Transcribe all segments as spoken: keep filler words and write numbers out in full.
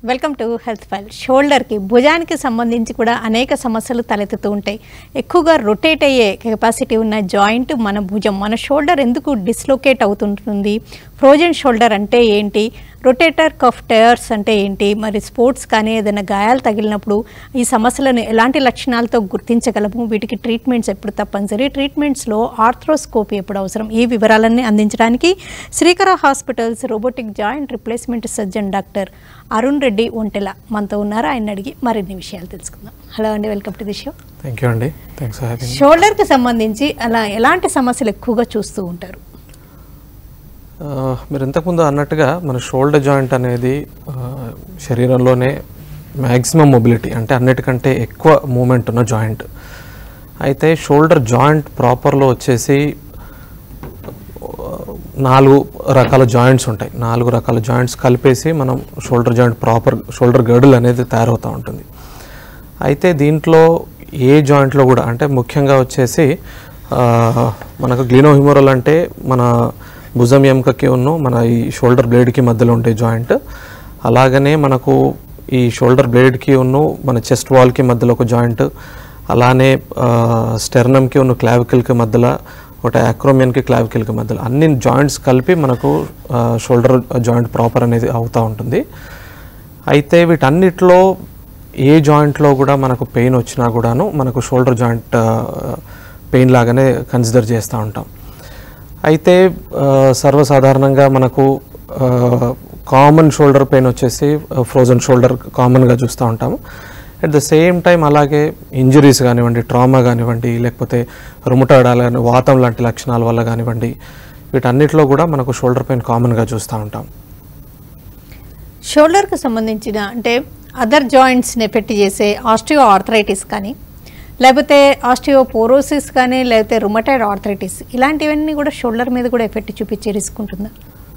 Welcome to health file. షోల్డర్కి భుజానికి సంబంధించి కూడా అనేక సమస్యలు తలెత్తుతూ ఉంటాయి. ఎక్కువగా రొటేట్ అయ్యే కెపాసిటీ ఉన్న జాయింట్ మన భుజం. మన షోల్డర్ ఎందుకు డిస్లోకేట్ అవుతుంటుంది? ఫ్రోజన్ షోల్డర్ అంటే ఏంటి? రొటేటర్ కఫ్ టయర్స్ అంటే ఏంటి? మరి స్పోర్ట్స్ కానీ ఏదైనా గాయాలు తగిలినప్పుడు ఈ సమస్యలను ఎలాంటి లక్షణాలతో గుర్తించగలము? వీటికి ట్రీట్మెంట్స్ ఎప్పుడు తప్పనిసరి? ట్రీట్మెంట్స్లో ఆర్థ్రోస్కోపీ ఎప్పుడు అవసరం? ఈ వివరాలన్నీ అందించడానికి Srikara hospitals robotic joint replacement surgeon doctor Arun Reddy Ontela మనతో ఉన్నారు. ఆయన అడిగి మరిన్ని విషయాలు తెలుసుకుందాం. హలో అండి, welcome to the show. Thank you అండి. Thanks for having me. షోల్డర్కి సంబంధించి అలా ఎలాంటి సమస్యలు ఎక్కువగా చూస్తూ ఉంటారు? మీరు ఇంతకుముందు అన్నట్టుగా మన షోల్డర్ జాయింట్ అనేది శరీరంలోనే మ్యాక్సిమం మొబిలిటీ అంటే అన్నిటికంటే ఎక్కువ మూమెంట్ ఉన్న జాయింట్. అయితే షోల్డర్ జాయింట్ ప్రాపర్లో వచ్చేసి నాలుగు రకాల జాయింట్స్ ఉంటాయి. నాలుగు రకాల జాయింట్స్ కలిపేసి మనం shoulder joint proper shoulder girdle అనేది తయారవుతూ ఉంటుంది. అయితే దీంట్లో ఏ జాయింట్లో కూడా అంటే ముఖ్యంగా వచ్చేసి మనకు గ్లీనోహిమోరల్ అంటే మన భుజం ఎముకకి ఉన్న మన ఈ షోల్డర్ బ్లేడ్కి మధ్యలో ఉండే జాయింట్. అలాగనే మనకు ఈ షోల్డర్ బ్లేడ్కి ఉన్న మన చెస్ట్ వాల్కి మధ్యలో ఒక జాయింట్. అలానే స్టెర్నమ్కి ఉన్న క్లావికల్కి మధ్యలో ఒకటి, యాక్రోమియన్కి క్లావికల్కి మధ్యలో అన్ని జాయింట్స్ కలిపి మనకు షోల్డర్ జాయింట్ ప్రాపర్ అనేది అవుతూ ఉంటుంది. అయితే వీటన్నిటిలో ఏ జాయింట్లో కూడా మనకు పెయిన్ వచ్చినా కూడాను మనకు షోల్డర్ జాయింట్ పెయిన్ లాగానే కన్సిడర్ చేస్తూ ఉంటాం. అయితే సర్వసాధారణంగా మనకు కామన్ షోల్డర్ పెయిన్ వచ్చేసి ఫ్రోజన్ షోల్డర్ కామన్గా చూస్తూ ఉంటాము. అట్ ద సేమ్ టైం అలాగే ఇంజరీస్ కానివ్వండి, ట్రామా కానివ్వండి, లేకపోతే రుమటాయిడ్ అలాగే వాతం లాంటి లక్షణాల వల్ల కానివ్వండి, వీటన్నిటిలో కూడా మనకు షోల్డర్ పెయిన్ కామన్గా చూస్తూ ఉంటాం. షోల్డర్కి సంబంధించిన అంటే అదర్ జాయింట్స్ని ఎఫెక్ట్ చేసే ఆస్టియో ఆర్థరైటిస్ కానీ, లేకపోతే ఆస్టియోపోరోసిస్ కానీ, లేకపోతే రుమటాయిడ్ ఆర్థరైటిస్ ఇలాంటివన్నీ కూడా షోల్డర్ మీద కూడా ఎఫెక్ట్ చూపించే రిస్క్ ఉంటుందా?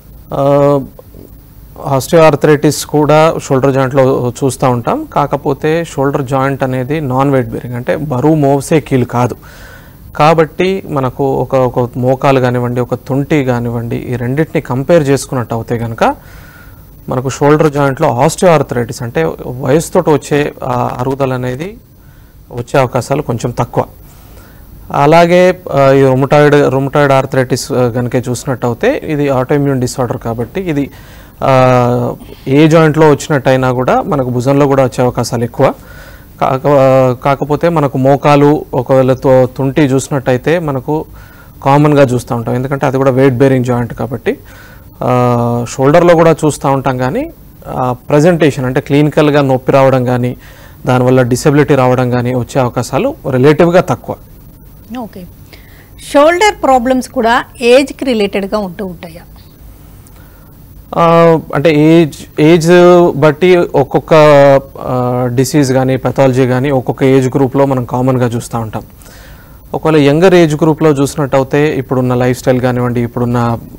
ఆస్టియో ఆర్థరైటిస్ కూడా షోల్డర్ జాయింట్లో చూస్తూ ఉంటాం. కాకపోతే షోల్డర్ జాయింట్ అనేది నాన్ వెయిట్ బేరింగ్ అంటే బరువు మోసే కీలు కాదు. కాబట్టి మనకు ఒక ఒక మోకాలు కానివ్వండి, ఒక తుంటి కానివ్వండి, ఈ రెండింటిని కంపేర్ చేసుకున్నట్టు అవుతే కనుక మనకు షోల్డర్ జాయింట్లో ఆస్టియో ఆర్థరైటిస్ అంటే వయసుతో వచ్చే అరుగుదల అనేది వచ్చే అవకాశాలు కొంచెం తక్కువ. అలాగే ఈ రుమటాయిడ్ రుమటాయిడ్ ఆర్థరైటిస్ కనుక చూసినట్టు అయితే ఇది ఆటోఇమ్యూన్ డిసార్డర్ కాబట్టి ఇది ఏ జాయింట్లో వచ్చినట్టయినా కూడా మనకు భుజంలో కూడా వచ్చే అవకాశాలు ఎక్కువ. కాక కాకపోతే మనకు మోకాలు ఒకవేళ తుంటి చూసినట్టయితే మనకు కామన్గా చూస్తూ ఉంటాం, ఎందుకంటే అది కూడా వెయిట్ బేరింగ్ జాయింట్ కాబట్టి. షోల్డర్లో కూడా చూస్తూ ఉంటాం, కానీ ప్రజెంటేషన్ అంటే క్లినికల్గా నొప్పి రావడం కానీ, దానివల్ల డిసెబిలిటీ రావడం కానీ వచ్చే అవకాశాలు రిలేటివ్గా తక్కువ. ఓకే, షోల్డర్ ప్రాబ్లమ్స్ కూడా ఏజ్కి రిలేటెడ్గా ఉంటూ ఉంటాయా? అంటే ఏజ్ ఏజ్ బట్టి ఒక్కొక్క డిసీజ్ కానీ పెథాలజీ కానీ ఒక్కొక్క ఏజ్ గ్రూప్లో మనం కామన్గా చూస్తూ ఉంటాం. ఒకవేళ యంగర్ ఏజ్ గ్రూప్లో చూసినట్టు అయితే ఇప్పుడున్న లైఫ్ స్టైల్ కానివ్వండి, ఇప్పుడున్న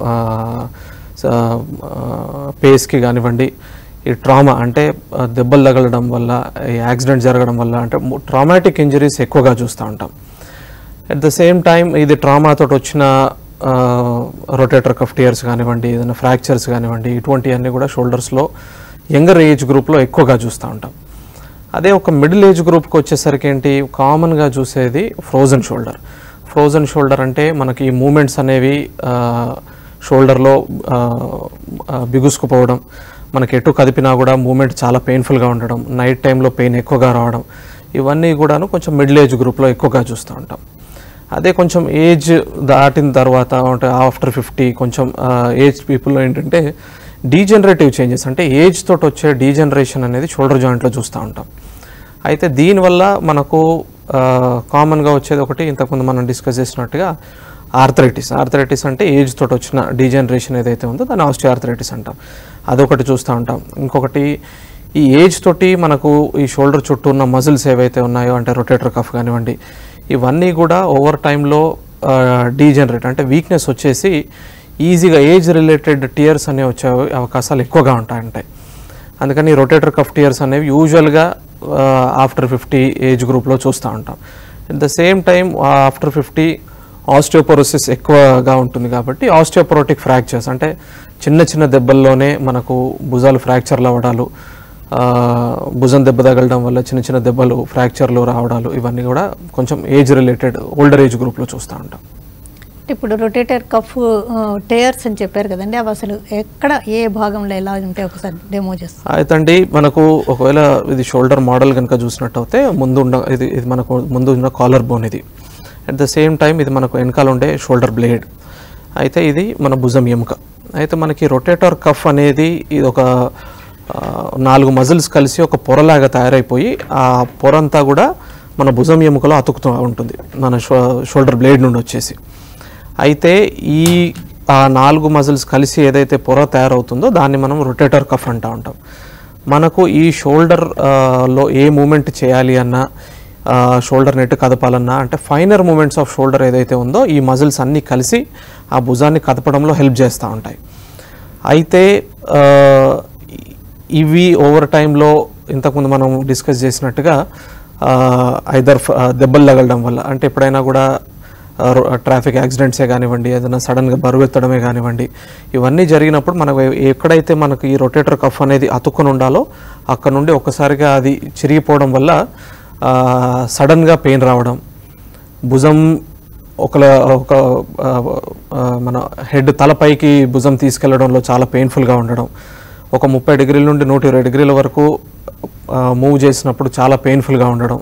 పేస్కి కానివ్వండి, ఈ ట్రామా అంటే దెబ్బలు తగలడం వల్ల, ఈ యాక్సిడెంట్ జరగడం వల్ల అంటే ట్రామాటిక్ ఇంజరీస్ ఎక్కువగా చూస్తూ ఉంటాం. అట్ ద సేమ్ టైం ఇది ట్రామాతో వచ్చిన రొటేటర్ కఫ్ టియర్స్ కానివ్వండి, ఏదైనా ఫ్రాక్చర్స్ కానివ్వండి, ఇటువంటివన్నీ కూడా షోల్డర్స్లో యంగర్ ఏజ్ గ్రూప్లో ఎక్కువగా చూస్తూ ఉంటాం. అదే ఒక మిడిల్ ఏజ్ గ్రూప్కి వచ్చేసరికి ఏంటి కామన్గా చూసేది ఫ్రోజన్ షోల్డర్. ఫ్రోజన్ షోల్డర్ అంటే మనకి ఈ మూమెంట్స్ అనేవి షోల్డర్లో బిగుసుకుపోవడం, మనకి ఎటు కదిపినా కూడా మూమెంట్ చాలా పెయిన్ఫుల్గా ఉండడం, నైట్ టైంలో పెయిన్ ఎక్కువగా రావడం, ఇవన్నీ కూడాను కొంచెం మిడిల్ ఏజ్ గ్రూప్లో ఎక్కువగా చూస్తూ ఉంటాం. అదే కొంచెం ఏజ్ దాటిన తర్వాత అంటే ఆఫ్టర్ ఫిఫ్టీ కొంచెం ఏజ్ పీపుల్లో ఏంటంటే డీజనరేటివ్ చేంజెస్ అంటే ఏజ్ తోటి వచ్చే డీజనరేషన్ అనేది షోల్డర్ జాయింట్లో చూస్తూ ఉంటాం. అయితే దీనివల్ల మనకు కామన్గా వచ్చేది ఒకటి ఇంతకుముందు మనం డిస్కస్ చేసినట్టుగా ఆర్థరైటిస్. ఆర్థరైటిస్ అంటే ఏజ్ తోటి వచ్చిన డీజనరేషన్ ఏదైతే ఉందో దాన్ని ఆస్టియో ఆర్థరైటిస్ అంటాం. అదొకటి చూస్తూ ఉంటాం. ఇంకొకటి ఈ ఏజ్ తోటి మనకు ఈ షోల్డర్ చుట్టూ ఉన్న మజిల్స్ ఏవైతే ఉన్నాయో అంటే రొటేటర్ కఫ్ కానివ్వండి, ఇవన్నీ కూడా ఓవర్ టైంలో డీజనరేట్ అంటే వీక్నెస్ వచ్చేసి ఈజీగా ఏజ్ రిలేటెడ్ టియర్స్ అనేవి వచ్చే అవకాశాలు ఎక్కువగా ఉంటాయంటాయి. అందుకని రొటేటర్ కఫ్ టియర్స్ అనేవి యూజువల్గా ఆఫ్టర్ ఫిఫ్టీ ఏజ్ గ్రూప్లో చూస్తూ ఉంటాం. At the same time after fifty osteoporosis ఎక్కువగా ఉంటుంది కాబట్టి ఆస్టియోపోరోటిక్ ఫ్రాక్చర్స్ అంటే చిన్న చిన్న దెబ్బల్లోనే మనకు భుజాలు ఫ్రాక్చర్లు అవ్వడాలు, భుజం దెబ్బ తగలడం వల్ల చిన్న చిన్న దెబ్బలు, ఫ్రాక్చర్లు రావడాలు ఇవన్నీ కూడా కొంచెం ఏజ్ రిలేటెడ్ ఓల్డర్ ఏజ్ గ్రూప్లో చూస్తూ ఉంటాం. ఇప్పుడు రొటేటర్ కఫ్ టేయర్స్ అని చెప్పారు కదండి, అవి అసలు ఎక్కడ ఏ భాగంలో ఎలా ఉంటే ఒకసారి డెమో చేస్తాం. అయితే అండి మనకు ఒకవేళ ఇది షోల్డర్ మోడల్ కనుక చూసినట్టయితే ముందు ఉన్న ఇది ఇది మనకు ముందు ఉన్న కాలర్ బోన్, ఇది అట్ ద సేమ్ టైం ఇది మనకు వెనకాల ఉండే షోల్డర్ బ్లేడ్, అయితే ఇది మన భుజం ఎముక. అయితే మనకి రొటేటర్ కఫ్ అనేది ఇది ఒక నాలుగు మజిల్స్ కలిసి ఒక పొరలాగా తయారైపోయి ఆ పొర అంతా కూడా మన భుజం ఎముకలో అతుకుతూ ఉంటుంది మన షో షోల్డర్ బ్లేడ్ నుండి వచ్చేసి. అయితే ఈ ఆ నాలుగు మజిల్స్ కలిసి ఏదైతే పొర తయారవుతుందో దాన్ని మనం రొటేటర్ కఫ్ అంటూ ఉంటాం. మనకు ఈ షోల్డర్ లో ఏ మూమెంట్ చేయాలి అన్నా, షోల్డర్ నెట్ కదపాలన్నా, అంటే ఫైనర్ మూమెంట్స్ ఆఫ్ షోల్డర్ ఏదైతే ఉందో ఈ మజిల్స్ అన్నీ కలిసి ఆ భుజాన్ని కదపడంలో హెల్ప్ చేస్తూ ఉంటాయి. అయితే ఇవి ఓవర్ టైంలో ఇంతకుముందు మనం డిస్కస్ చేసినట్టుగా ఐదర్ దెబ్బలు తగలడం వల్ల, అంటే ఎప్పుడైనా కూడా ట్రాఫిక్ యాక్సిడెంట్సే కానివ్వండి, ఏదైనా సడన్గా బరువు ఎత్తడమే కానివ్వండి, ఇవన్నీ జరిగినప్పుడు మనకు ఎక్కడైతే మనకు ఈ రొటేటర్ కఫ్ అనేది అతుక్కుని ఉండాలో అక్కడ నుండి ఒక్కసారిగా అది చిరిగిపోవడం వల్ల సడన్గా పెయిన్ రావడం, భుజం ఒక ఒక మన హెడ్ తలపైకి భుజం తీసుకెళ్లడంలో చాలా పెయిన్ఫుల్గా ఉండడం, ఒక ముప్పై డిగ్రీల నుండి నూట ఇరవై డిగ్రీల వరకు మూవ్ చేసినప్పుడు చాలా పెయిన్ఫుల్గా ఉండడం,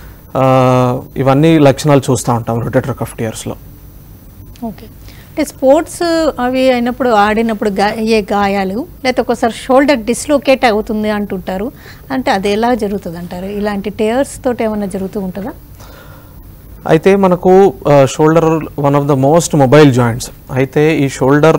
ఇవన్నీ లక్షణాలు చూస్తూ ఉంటాం రొటేటర్ కఫ్ టియర్స్లో. ఓకే, అంటే స్పోర్ట్స్ అవి అయినప్పుడు ఆడినప్పుడు గా అయ్యే గాయాలు, లేకపోతే ఒకసారి షోల్డర్ డిస్లోకేట్ అవుతుంది అంటుంటారు, అంటే అది ఎలా జరుగుతుంది అంటారు? ఇలాంటి టేయర్స్ తోటి ఏమైనా జరుగుతూ ఉంటుందా? అయితే మనకు shoulder one of the most mobile joints. అయితే ఈ షోల్డర్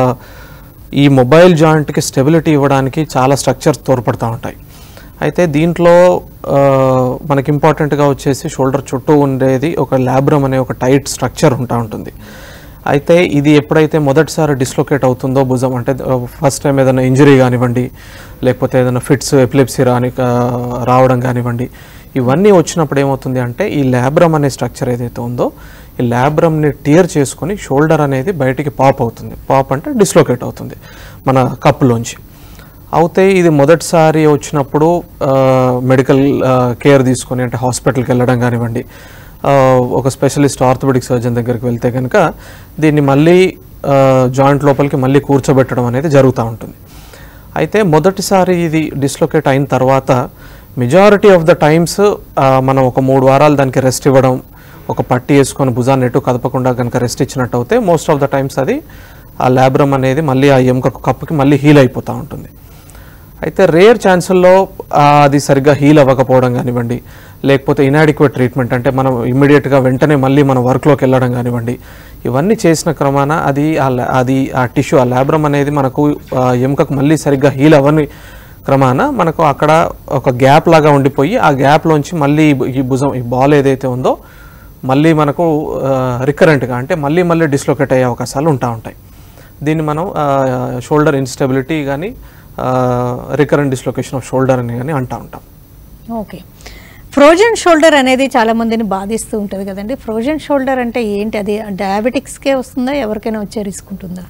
ఈ మొబైల్ జాయింట్కి స్టెబిలిటీ ఇవ్వడానికి చాలా స్ట్రక్చర్స్ తోడ్పడుతూ ఉంటాయి. అయితే దీంట్లో మనకి ఇంపార్టెంట్గా వచ్చేసి షోల్డర్ చుట్టూ ఉండేది ఒక ల్యాబ్రమ్ అనే ఒక టైట్ స్ట్రక్చర్ ఉంటా ఉంటుంది. అయితే ఇది ఎప్పుడైతే మొదటిసారి డిస్లోకేట్ అవుతుందో భుజం, అంటే ఫస్ట్ టైం ఏదైనా ఇంజరీ కానివ్వండి, లేకపోతే ఏదైనా ఫిట్స్ ఎపిలెప్సీ రాని రావడం కానివ్వండి, ఇవన్నీ వచ్చినప్పుడు ఏమవుతుంది అంటే ఈ ల్యాబ్రమ్ అనే స్ట్రక్చర్ ఏదైతే ఉందో ఈ ల్యాబ్రమ్ని టియర్ చేసుకొని షోల్డర్ అనేది బయటికి పాప్ అవుతుంది. పాప్ అంటే డిస్లోకేట్ అవుతుంది మన కప్పులోంచి. అయితే ఇది మొదటిసారి వచ్చినప్పుడు మెడికల్ కేర్ తీసుకొని, అంటే హాస్పిటల్కి వెళ్ళడం కానివ్వండి, ఒక స్పెషలిస్ట్ ఆర్థోపెడిక్ సర్జన్ దగ్గరికి వెళ్తే కనుక దీన్ని మళ్ళీ జాయింట్ లోపలికి మళ్ళీ కూర్చోబెట్టడం అనేది జరుగుతూ ఉంటుంది. అయితే మొదటిసారి ఇది డిస్లోకేట్ అయిన తర్వాత మెజారిటీ ఆఫ్ ద టైమ్స్ మనం ఒక మూడు వారాలు దానికి రెస్ట్ ఇవ్వడం, ఒక పట్టి వేసుకొని భుజాన్ని ఎటు కదపకుండా కనుక రెస్ట్ ఇచ్చినట్టు అయితే మోస్ట్ ఆఫ్ ద టైమ్స్ అది ఆ ల్యాబ్రమ్ అనేది మళ్ళీ ఆ ఎముక కప్పుకి మళ్ళీ హీల్ అయిపోతూ ఉంటుంది. అయితే రేర్ ఛాన్సుల్లో అది సరిగ్గా హీల్ అవ్వకపోవడం కానివ్వండి, లేకపోతే ఇనాడిక్వేట్ ట్రీట్మెంట్, అంటే మనం ఇమ్మీడియట్గా వెంటనే మళ్ళీ మన వర్క్లోకి వెళ్ళడం కానివ్వండి, ఇవన్నీ చేసిన క్రమాన అది అది ఆ టిష్యూ ఆ ల్యాబ్రమ్ అనేది మనకు ఎముకకు మళ్ళీ సరిగ్గా హీల్ అవ్వని క్రమాన మనకు అక్కడ ఒక గ్యాప్ లాగా ఉండిపోయి ఆ గ్యాప్లోంచి మళ్ళీ ఈ భుజం ఈ బాల్ ఏదైతే ఉందో మళ్ళీ మనకు రికరెంట్గా, అంటే మళ్ళీ మళ్ళీ డిస్లోకేట్ అయ్యే అవకాశాలు ఉంటా ఉంటాయి. దీన్ని మనం షోల్డర్ ఇన్స్టెబిలిటీ కానీ రికరెంట్ డిస్లొకేషన్ ఆఫ్ షోల్డర్ అని కానీ అంటూ ఉంటాం. ఓకే, ఫ్రోజన్ షోల్డర్ అనేది చాలా మందిని బాధిస్తూ ఉంటుంది కదండి. ఫ్రోజన్ షోల్డర్ అంటే ఏంటి? అది డయాబెటిక్స్కే వస్తుందా, ఎవరికైనా వచ్చే రిస్క్ ఉంటుందా?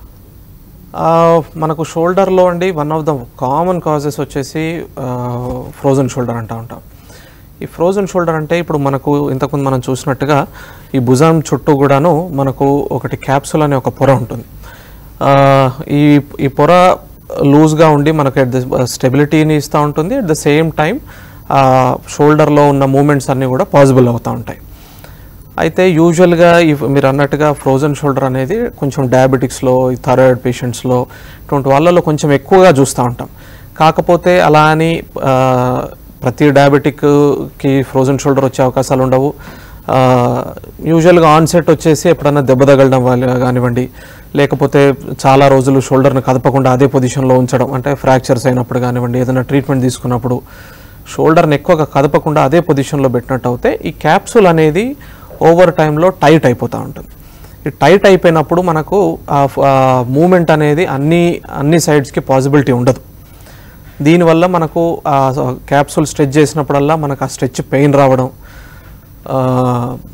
మనకు షోల్డర్లో అండి one of the common causes వచ్చేసి ఫ్రోజన్ షోల్డర్ అంటూ ఉంటాం. ఈ ఫ్రోజన్ షోల్డర్ అంటే ఇప్పుడు మనకు ఇంతకుముందు మనం చూసినట్టుగా ఈ భుజం చుట్టూ కూడాను మనకు ఒకటి క్యాప్సుల్ అనే ఒక పొర ఉంటుంది. ఈ ఈ పొర లూజ్గా ఉండి మనకు ఎట్ ద స్టెబిలిటీని ఇస్తూ ఉంటుంది. అట్ ద సేమ్ టైం షోల్డర్లో ఉన్న మూమెంట్స్ అన్నీ కూడా పాసిబుల్ అవుతూ ఉంటాయి. అయితే యూజువల్గా ఈ మీరు అన్నట్టుగా ఫ్రోజన్ షోల్డర్ అనేది కొంచెం డయాబెటిక్స్లో, థైరాయిడ్ పేషెంట్స్లో ఇటువంటి వాళ్ళలో కొంచెం ఎక్కువగా చూస్తూ ఉంటాం. కాకపోతే అలా అని ప్రతి డయాబెటిక్కి ఫ్రోజన్ షోల్డర్ వచ్చే అవకాశాలు ఉండవు. యూజువల్గా ఆన్సెట్ వచ్చేసి ఎప్పుడన్నా దెబ్బ తగలడం వల్ల కానివ్వండి, లేకపోతే చాలా రోజులు షోల్డర్ని కదపకుండా అదే పొజిషన్లో ఉంచడం, అంటే ఫ్రాక్చర్స్ అయినప్పుడు కానివ్వండి, ఏదైనా ట్రీట్మెంట్ తీసుకున్నప్పుడు షోల్డర్ని ఎక్కువగా కదపకుండా అదే పొజిషన్లో పెట్టినట్టు అయితే ఈ క్యాప్సూల్ అనేది ఓవర్ టైంలో టైట్ అయిపోతూ ఉంటుంది. ఈ టైట్ అయిపోయినప్పుడు మనకు ఆ మూమెంట్ అనేది అన్ని అన్ని సైడ్స్కి పాసిబిలిటీ ఉండదు. దీనివల్ల మనకు ఆ క్యాప్సూల్ స్ట్రెచ్ చేసినప్పుడల్లా మనకు ఆ స్ట్రెచ్ పెయిన్ రావడం,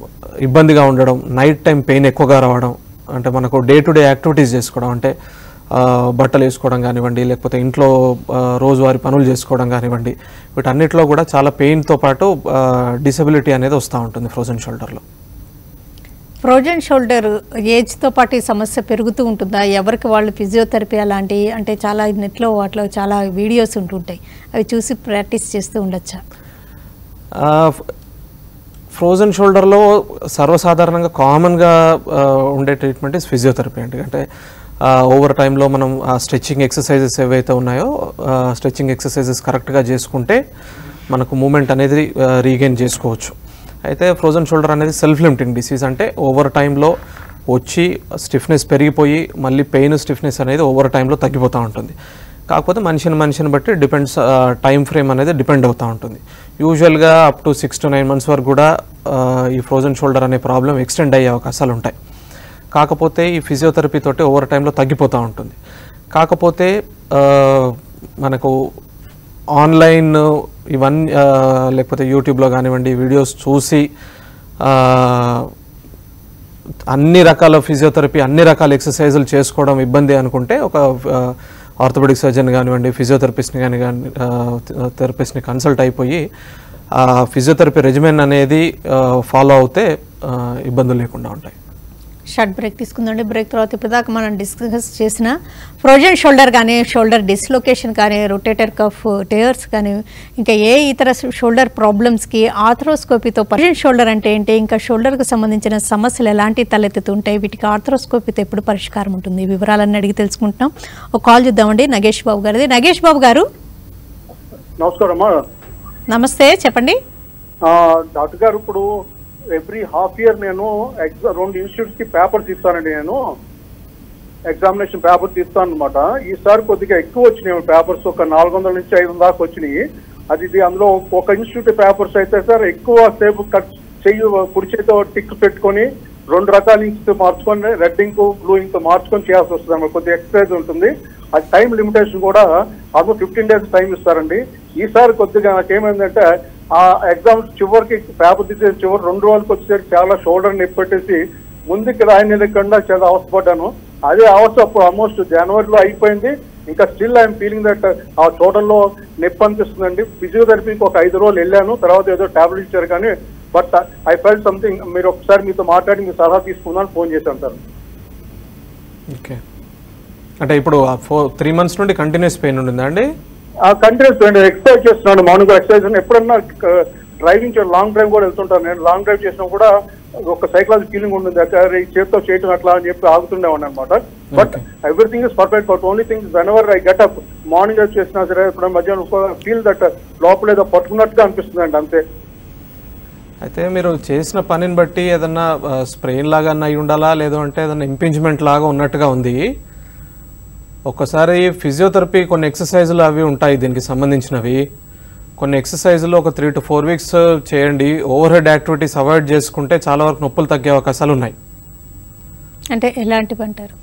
ఇబ్బందిగా ఉండడం, నైట్ టైం పెయిన్ ఎక్కువగా రావడం, అంటే మనకు డే టు డే యాక్టివిటీస్ చేసుకోవడం, అంటే బట్టలు వేసుకోవడం కానివ్వండి, లేకపోతే ఇంట్లో రోజువారీ పనులు చేసుకోవడం కానివ్వండి, వీటన్నిటిలో కూడా చాలా పెయిన్తో పాటు డిసబిలిటీ అనేది వస్తూ ఉంటుంది ఫ్రోజన్ షోల్డర్లో. ఫ్రోజన్ షోల్డర్ ఏజ్తో పాటు ఈ సమస్య పెరుగుతూ ఉంటుందా? ఎవరికి వాళ్ళు ఫిజియోథెరపీ అలాంటి అంటే చాలా నెట్లో వాటిలో చాలా వీడియోస్ ఉంటుంటాయి, అవి చూసి ప్రాక్టీస్ చేస్తూ ఉండొచ్చా? ఫ్రోజన్ షోల్డర్లో సర్వసాధారణంగా కామన్గా ఉండే ట్రీట్మెంట్ ఇస్ ఫిజియోథెరపీ అండి. అంటే ఓవర్ టైంలో మనం స్ట్రెచ్చింగ్ ఎక్సర్సైజెస్ ఏవైతే ఉన్నాయో స్ట్రెచ్చింగ్ ఎక్సర్సైజెస్ కరెక్ట్గా చేసుకుంటే మనకు మూమెంట్ అనేది రీగెయిన్ చేసుకోవచ్చు. అయితే ఫ్రోజన్ షోల్డర్ అనేది సెల్ఫ్ లిమిటింగ్ డిసీజ్, అంటే ఓవర్ టైంలో వచ్చి స్టిఫ్నెస్ పెరిగిపోయి మళ్ళీ పెయిన్ స్టిఫ్నెస్ అనేది ఓవర్ టైంలో తగ్గిపోతూ ఉంటుంది. కాకపోతే మనిషిని మనిషిని బట్టి డిపెండ్స్, టైం ఫ్రేమ్ అనేది డిపెండ్ అవుతూ ఉంటుంది. యూజువల్గా up to six to nine months వరకు కూడా ఈ ఫ్రోజన్ షోల్డర్ అనే ప్రాబ్లం ఎక్స్టెండ్ అయ్యే అవకాశాలు ఉంటాయి. కాకపోతే ఈ ఫిజియోథెరపీ తోటి ఓవర్ టైంలో తగ్గిపోతూ ఉంటుంది. కాకపోతే మనకు ఆన్లైన్ ఇవన్నీ లేకపోతే యూట్యూబ్లో కానివ్వండి వీడియోస్ చూసి అన్ని రకాల ఫిజియోథెరపీ అన్ని రకాల ఎక్సర్సైజులు చేసుకోవడం ఇబ్బంది అనుకుంటే ఒక ఆర్థోపెడిక్ సర్జన్ కానివ్వండి, ఫిజియోథెరపిస్ట్ని కానీ కానీ థెరపిస్ట్ని కన్సల్ట్ అయిపోయి ఫిజియోథెరపీ రెజిమెన్ అనేది ఫాలో అవుతే ఇబ్బందులు లేకుండా ఉంటాయి. Short break తీసుకుందండి. బ్రేక్ తర్వాత ఇప్పటిదాకా మనం డిస్కస్ చేసిన ఫ్రోజన్ షోల్డర్ కానీ, షోల్డర్ డిస్లొకేషన్ కానీ, రొటేటర్ కఫ్ టేర్స్ కానీ, ఇంకా ఏ ఇతర షోల్డర్ ప్రాబ్లమ్స్కి ఆర్థ్రోస్కోపీతో ఫ్రోజన్ షోల్డర్ అంటే ఏంటి, ఇంకా షోల్డర్కి సంబంధించిన సమస్యలు ఎలాంటి తలెత్తుతుంటాయి, వీటికి ఆర్థ్రోస్కోపీతో ఎప్పుడు పరిష్కారం ఉంటుంది, వివరాలన్నీ అడిగి తెలుసుకుంటున్నాం. ఒక కాల్ చూద్దామండి. నగేష్ బాబు గారిది. నగేష్ బాబు గారు నమస్కారం. నమస్తే, చెప్పండి. డాక్టర్ గారు, ఇప్పుడు ఎవ్రీ హాఫ్ ఇయర్ నేను ఎగ్జామ్ రెండు ఇన్స్టిట్యూట్స్ కి పేపర్స్ ఇస్తానండి. నేను ఎగ్జామినేషన్ పేపర్స్ ఇస్తాను అనమాట. ఈసారి కొద్దిగా ఎక్కువ వచ్చినాయి పేపర్స్, ఒక నాలుగు వందల నుంచి ఐదు వందల దాకా వచ్చినాయి. అది ఇది అందులో ఒక ఇన్స్టిట్యూట్ పేపర్స్ అయితే సార్ ఎక్కువ సేపు కట్ చెయ్యి కుడి చేతితో టిక్ పెట్టుకొని రెండు రకాల ఇంక్స్ మార్చుకొని రెడ్ ఇంక్ బ్లూ ఇంక్ మార్చుకొని చేయాల్సి వస్తుంది అన్నమాట. కొద్దిగా ఎక్సర్సైజ్ ఉంటుంది. అది టైం లిమిటేషన్ కూడా ఆల్మోస్ట్ ఫిఫ్టీన్ డేస్ టైం ఇస్తారండి. ఈసారి కొద్దిగా నాకేమైందంటే ఆ ఎగ్జామ్ చివరికి పేపర్ తీసే చివరి రెండు రోజులకి వచ్చేసరికి చాలా షోల్డర్ నొప్పి పెట్టేసి ముందుకు రాయనివ్వకుండా చాలా అవస్థపడ్డాను. అదే అవస్థ అప్పుడు ఆల్మోస్ట్ జనవరిలో అయిపోయింది. ఇంకా స్టిల్ ఐఎమ్ ఫీలింగ్ దట్ ఆ షోల్డర్లో నొప్పి అనిపిస్తుందండి. ఫిజియోథెరపీకి ఒక ఐదు రోజులు వెళ్ళాను, తర్వాత ఏదో టాబ్లెట్ ఇచ్చారు కానీ బట్ ఐ ఫెల్ట్ సంథింగ్. మీరు ఒకసారి మీతో మాట్లాడి మీ సలహా తీసుకుందామని ఫోన్ చేశాను సార్. ఓకే, అంటే ఇప్పుడు ఫోర్ త్రీ మంత్స్ నుండి కంటిన్యూస్ పెయిన్ ఉంటుందా అండి? కంటిన్యూస్ ఎక్సర్సైజ్ చేస్తున్నాను, మార్నింగ్ ఎక్సర్సైజ్. ఎప్పుడన్నా డ్రైవింగ్ లాంగ్ డ్రైవ్ కూడా వెళ్తుంటాను. నేను లాంగ్ డ్రైవ్ చేసినా కూడా ఒక సైకలాజికల్ ఫీలింగ్ ఉంటుంది, అక్కడ ఈ చేతితో చేయటం అట్లా అని చెప్పి ఆగుతుండేవాడిని అనమాట. But everything is perfect. But only thing whenever I get up morning చేసినా సరే ఇప్పుడు మధ్యాహ్నం ఫీల్ దట్ లోపల ఏదో పట్టుకున్నట్టుగా అనిపిస్తుంది అండి, అంతే. అయితే మీరు చేసిన పనిని బట్టి ఏదన్నా స్ప్రెయిన్ లాగా అయి ఉండాలా, లేదు అంటే ఏదన్నా ఇంపింజ్మెంట్ లాగా ఉన్నట్టుగా ఉంది. ఒక్కసారి ఫిజియోథెరపీ కొన్ని ఎక్సర్సైజులు అవి ఉంటాయి దీనికి సంబంధించినవి. కొన్ని ఎక్సర్సైజులు ఒక త్రీ టు ఫోర్ వీక్స్ చేయండి. ఓవర్ హెడ్ యాక్టివిటీస్ అవాయిడ్ చేసుకుంటే చాలా వరకు నొప్పులు తగ్గే అవకాశాలు ఉన్నాయి. అంటే ఎలాంటివి అంటారు?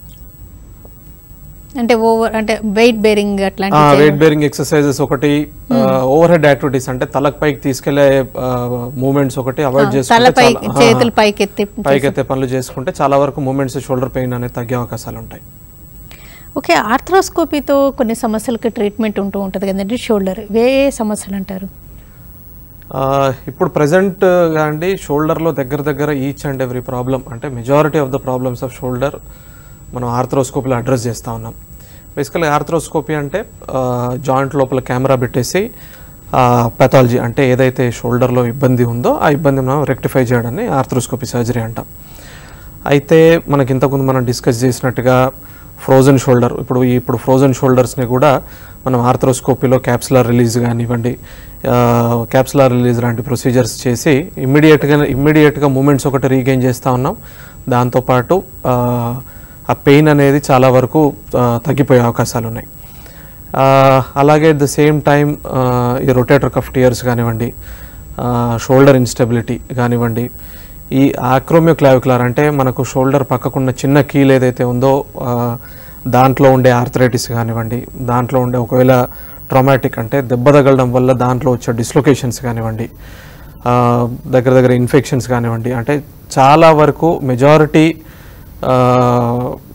అంటే ఓవర్ అంటే వెయిట్ బేరింగ్ అట్లాంటి వెయిట్ బేరింగ్ ఎక్సర్సైజెస్ ఒకటి, ఓవర్ హెడ్ యాక్టివిటీస్ అంటే తలకు పైకి తీసుకెళ్లే మూమెంట్స్ ఒకటి అవాయిడ్ చేసుకుంటే, పైకెత్తే పనులు చేసుకుంటే చాలా వరకు మూమెంట్స్ షోల్డర్ పెయిన్ అనేది తగ్గే అవకాశాలు ఉంటాయి. ఓకే, ఆర్థ్రోస్కోపీతో కొన్ని సమస్యలకి ట్రీట్మెంట్ ఉంటూ ఉంటుంది కదండి షోల్డర్, ఏ సమస్యలు అంటారు? ఇప్పుడు ప్రజెంట్గా అండి షోల్డర్లో దగ్గర దగ్గర ఈచ్ అండ్ ఎవ్రీ ప్రాబ్లం, అంటే majority of the problems of shoulder మనం ఆర్థ్రోస్కోపీలో అడ్రస్ చేస్తూ ఉన్నాం. బేసికల్గా ఆర్థ్రోస్కోపీ అంటే జాయింట్ లోపల కెమెరా పెట్టేసి పెథాలజీ అంటే ఏదైతే షోల్డర్లో ఇబ్బంది ఉందో ఆ ఇబ్బంది మనం రెక్టిఫై చేయడాన్ని ఆర్థ్రోస్కోపీ సర్జరీ అంటాం. అయితే మనకి ఇంతకుముందు మనం డిస్కస్ చేసినట్టుగా ఫ్రోజన్ షోల్డర్, ఇప్పుడు ఇప్పుడు ఫ్రోజన్ షోల్డర్స్ని కూడా మనం ఆర్థ్రోస్కోపీలో క్యాప్సులర్ రిలీజ్ కానివ్వండి, క్యాప్సులర్ రిలీజ్ లాంటి ప్రొసీజర్స్ చేసి ఇమ్మీడియట్గా ఇమ్మీడియట్గా మూమెంట్స్ ఒకటి రీగెయిన్ చేస్తూ ఉన్నాం. దాంతోపాటు ఆ పెయిన్ అనేది చాలా వరకు తగ్గిపోయే అవకాశాలు ఉన్నాయి. అలాగే అట్ ద సేమ్ టైం ఈ రొటేటర్ కఫ్ టియర్స్ కానివ్వండి, షోల్డర్ ఇన్స్టెబిలిటీ కానివ్వండి, ఈ ఆక్రోమియోక్లావిక్యులర్ అంటే మనకు షోల్డర్ పక్కకున్న చిన్న కీల్ ఏదైతే ఉందో దాంట్లో ఉండే ఆర్థరైటిస్ కానివ్వండి, దాంట్లో ఉండే ఒకవేళ ట్రామాటిక్ అంటే దెబ్బ తగలడం వల్ల దాంట్లో వచ్చే డిస్లొకేషన్స్ కానివ్వండి, దగ్గర దగ్గర ఇన్ఫెక్షన్స్ కానివ్వండి, అంటే చాలా వరకు మెజారిటీ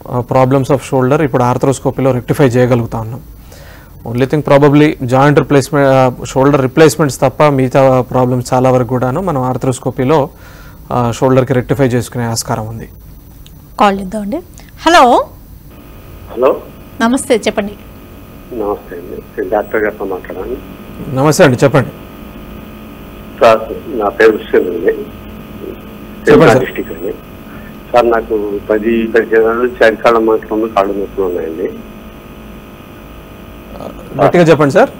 ప్రాబ్లమ్స్ ఆఫ్ షోల్డర్ ఇప్పుడు ఆర్థ్రోస్కోపీలో రెక్టిఫై చేయగలుగుతా ఉన్నాం. Only thing probably joint replacement shoulder replacements తప్ప మిగతా ప్రాబ్లమ్స్ చాలా వరకు కూడాను మనం ఆర్థ్రోస్కోపీలో షోల్డర్కి రెక్టిఫై చేసుకునే ఆస్కారం ఉంది. కాల్ ఇద్దామండి. హలో హలో నమస్తే, చెప్పండి. నమస్తే అండి, నేను డాక్టర్ గారితో మాట్లాడాను. నమస్తే అండి, చెప్పండి. సార్ నా పేరు విశ్వం అండి, చెప్పండి డిస్టిక్ అండి. సార్ నాకు పది పదిహేను ఏళ్ళ నుంచి అరికాళ్ళ మాత్రం కాళ్ళు నొప్పులు ఉన్నాయండి. గట్టిగా చెప్పండి సార్.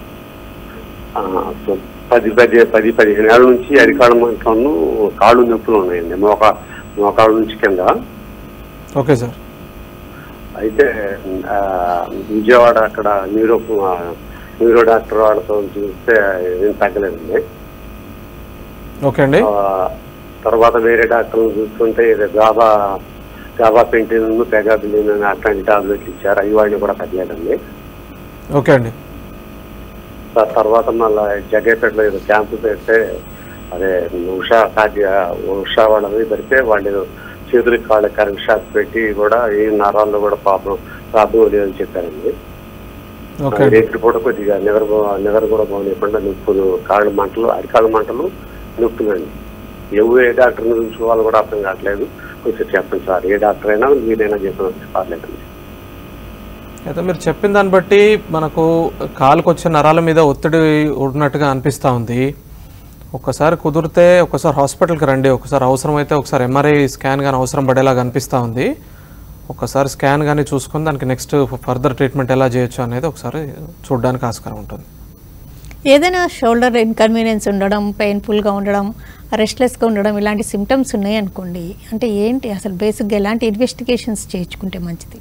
పది పది పది పదిహేను ఏళ్ళ నుంచి అరికాళ్ళ మాత్రం కాళ్ళు నొప్పులు ఉన్నాయండి, మోకా మోకాళ్ళ నుంచి కింద. Okay sir. అయితే విజయవాడ అక్కడ న్యూరో న్యూరో డాక్టర్ వాళ్ళతో చూస్తే ఏం తగ్గలేదండి. ఓకే అండి. తర్వాత వేరే డాక్టర్లు చూస్తుంటే గాబా గాబా పెంటిన్ పెగాబిలిన్ అని అట్లాంటి టాబ్లెట్లు ఇచ్చారు, అవి వాళ్ళు కూడా తగ్గలేదండి. ఓకే అండి. తర్వాత మళ్ళీ జగేపేటలో ఏదో క్యాంపు పెడితే అదే ఉషా కార్డియా ఉషా వాళ్ళని పెడితే వాళ్ళు చేతులకి కాళ్ళ కరెంట్ షాక్ పెట్టి కూడా ఏ నరాల్లో కూడా ప్రాబ్లం ప్రాబ్లం లేదని చెప్పారండి. రేపు పూట కొద్దిగా నిద్ర నిద్ర కూడా బాగుండకుండా నొప్పులు, కాళ్ళ మంటలు, అరికాళ్ళ మంటలు, నొప్పులండి. ఎవరు ఏ డాక్టర్ని చూసుకోవాలో కూడా అర్థం కావట్లేదు. కొంచెం చెప్పండి సార్, ఏ డాక్టర్ అయినా మీరైనా చెప్పిన పర్లేదండి. అయితే మీరు చెప్పిన దాన్ని బట్టి మనకు కాలుకు వచ్చే నరాల మీద ఒత్తిడి ఉన్నట్టుగా అనిపిస్తూ ఉంది. ఒక్కసారి కుదిరితే ఒకసారి హాస్పిటల్కి రండి, ఒకసారి అవసరమైతే ఒకసారి ఎంఆర్ఐ స్కాన్ కానీ అవసరం పడేలాగా అనిపిస్తూ ఉంది. ఒకసారి స్కాన్ కానీ చూసుకొని దానికి నెక్స్ట్ ఫర్దర్ ట్రీట్మెంట్ ఎలా చేయొచ్చు అనేది ఒకసారి చూడడానికి ఆస్కారం ఉంటుంది. ఏదైనా షోల్డర్ ఇన్కన్వీనియన్స్ ఉండడం, పెయిన్ఫుల్గా ఉండడం, రెస్ట్లెస్గా ఉండడం ఇలాంటి సిమ్టమ్స్ ఉన్నాయి అనుకోండి, అంటే ఏంటి అసలు బేసిక్గా ఎలాంటి ఇన్వెస్టిగేషన్స్ చేయించుకుంటే మంచిది?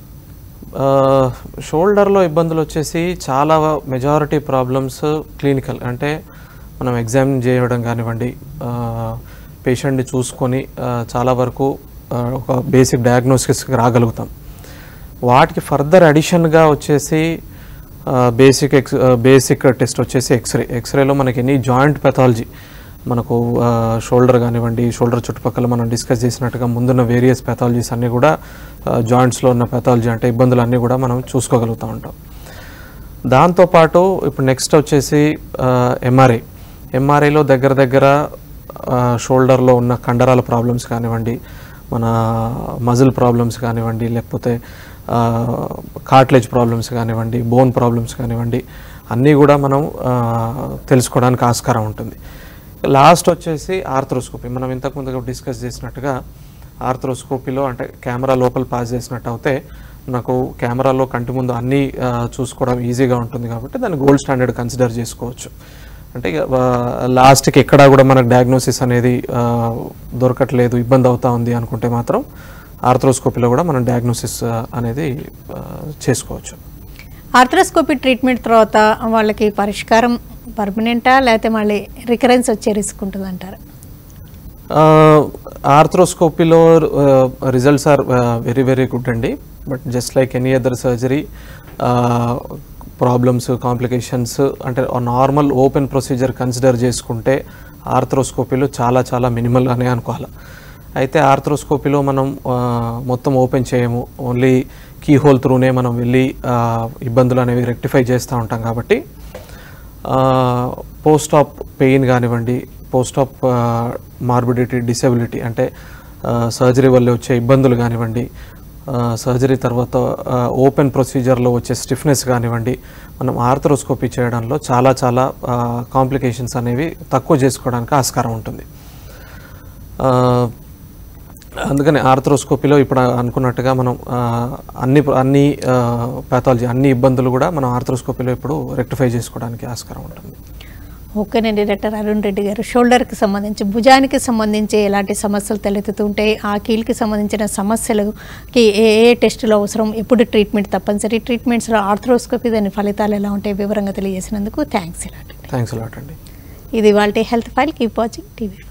షోల్డర్లో ఇబ్బందులు వచ్చేసి చాలా మెజారిటీ ప్రాబ్లమ్స్ క్లినికల్, అంటే మనం ఎగ్జామిన్ చేయడం కానివ్వండి, పేషెంట్ని చూసుకొని చాలా వరకు ఒక బేసిక్ డయాగ్నోసిస్కి రాగలుగుతాం. వాటికి ఫర్దర్ అడిషన్గా వచ్చేసి బేసిక్ ఎక్స్ బేసిక్ టెస్ట్ వచ్చేసి ఎక్స్రే. ఎక్స్రేలో మనకి ఎనీ జాయింట్ పెథాలజీ, మనకు షోల్డర్ కానివ్వండి, షోల్డర్ చుట్టుపక్కల మనం డిస్కస్ చేసినట్టుగా ముందున్న వేరియస్ పెథాలజీస్ అన్నీ కూడా జాయింట్స్లో ఉన్న పెథాలజీ అంటే ఇబ్బందులు అన్నీ కూడా మనం చూసుకోగలుగుతూ ఉంటాం. దాంతోపాటు ఇప్పుడు నెక్స్ట్ వచ్చేసి ఎంఆర్ఐ. ఎంఆర్ఐలో దగ్గర దగ్గర షోల్డర్లో ఉన్న కండరాల ప్రాబ్లమ్స్ కానివ్వండి, మన మజిల్ ప్రాబ్లమ్స్ కానివ్వండి, లేకపోతే కార్ట్లేజ్ ప్రాబ్లమ్స్ కానివ్వండి, బోన్ ప్రాబ్లమ్స్ కానివ్వండి, అన్నీ కూడా మనం తెలుసుకోవడానికి ఆస్కారం ఉంటుంది. లాస్ట్ వచ్చేసి ఆర్థ్రోస్కోపీ. మనం ఇంతకుముందు డిస్కస్ చేసినట్టుగా ఆర్థ్రోస్కోపీలో అంటే కెమెరా లోపల పాస్ చేసినట్టు అయితే నాకు కెమెరాలో కంటి ముందు అన్నీ చూసుకోవడం ఈజీగా ఉంటుంది కాబట్టి దాన్ని గోల్డ్ స్టాండర్డ్ కన్సిడర్ చేసుకోవచ్చు. అంటే లాస్ట్కి ఎక్కడా కూడా మనకు డయాగ్నోసిస్ అనేది దొరకట్లేదు, ఇబ్బంది అవుతా ఉంది అనుకుంటే మాత్రం ఆర్థ్రోస్కోపీలో కూడా మనం డయాగ్నోసిస్ అనేది చేసుకోవచ్చు. ఆర్థ్రోస్కోపీ ట్రీట్మెంట్ తర్వాత వాళ్ళకి పరిష్కారం పర్మనెంటా లేకపోతే మళ్ళీ రికరెన్స్ వచ్చే రిస్క్ ఉంటుంది అంటారు? ఆర్థ్రోస్కోపీలో results are very very good అండి. But just like any other surgery problems, complications అంటే నార్మల్ ఓపెన్ ప్రొసీజర్ కన్సిడర్ చేసుకుంటే ఆర్థ్రోస్కోపీలో చాలా చాలా మినిమల్ అనే అనుకోవాలి. అయితే ఆర్థ్రోస్కోపీలో మనం మొత్తం ఓపెన్ చేయము, ఓన్లీ కీ హోల్ త్రూనే మనం వెళ్ళి ఇబ్బందులు అనేవి రెక్టిఫై చేస్తూ ఉంటాం కాబట్టి పోస్ట్ ఆప్ పెయిన్ కానివ్వండి, పోస్ట్ ఆప్ మార్బిడిటీ, డిసెబిలిటీ అంటే సర్జరీ వల్ల వచ్చే ఇబ్బందులు కానివ్వండి, సర్జరీ తర్వాత ఓపెన్ ప్రొసీజర్లో వచ్చే స్టిఫ్నెస్ కానివ్వండి, మనం ఆర్థ్రోస్కోపీ చేయడంలో చాలా చాలా కాంప్లికేషన్స్ అనేవి తక్కువ చేసుకోవడానికి ఆస్కారం ఉంటుంది. అందుకని ఆర్థ్రోస్కోపీలో ఇప్పుడు అనుకున్నట్టుగా మనం అన్ని అన్ని ప్యాథాలజీ అన్ని ఇబ్బందులు కూడా మనం ఆర్థ్రోస్కోపీలో ఇప్పుడు రెక్టిఫై చేసుకోవడానికి ఆస్కారం ఉంటుంది. ఓకేనండి. డాక్టర్ అరుణ్ రెడ్డి గారు, షోల్డర్కి సంబంధించి, భుజానికి సంబంధించి ఎలాంటి సమస్యలు తలెత్తుతుంటాయి, ఆ కీలుకి సంబంధించిన సమస్యలకి ఏ ఏ టెస్టులు అవసరం, ఎప్పుడు ట్రీట్మెంట్ తప్పనిసరి, ట్రీట్మెంట్స్లో ఆర్థ్రోస్కోపీ దాని ఫలితాలు ఎలా ఉంటాయి వివరంగా తెలియజేసినందుకు థ్యాంక్స్ అలాట్. థ్యాంక్స్ అలాట్ అండి. ఇది వాళ్ళ health file. Keep watching TV.